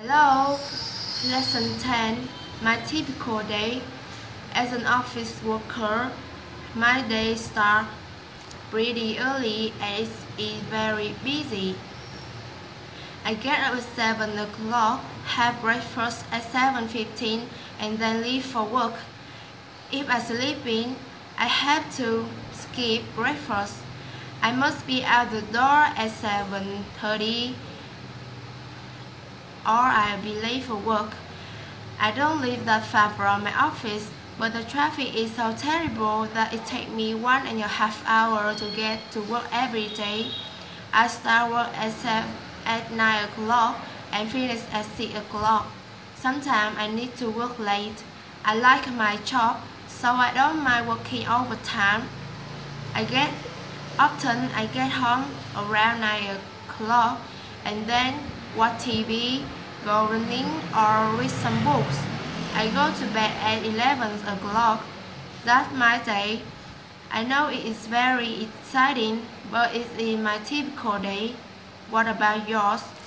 Hello, Lesson 10. My typical day. As an office worker, my day starts pretty early and it's very busy. I get up at 7 o'clock, have breakfast at 7:15 and then leave for work. If I'm sleeping, I have to skip breakfast. I must be out the door at 7:30 or I'll be late for work. I don't live that far from my office, but the traffic is so terrible that it takes me 1.5 hours to get to work every day. I start work at 9 o'clock and finish at 6 o'clock. Sometimes I need to work late. I like my job, so I don't mind working overtime. Often I get home around 9 o'clock and then watch TV, go running or read some books. I go to bed at 11 o'clock. That's my day. I know it is very exciting, but it's in my typical day. What about yours?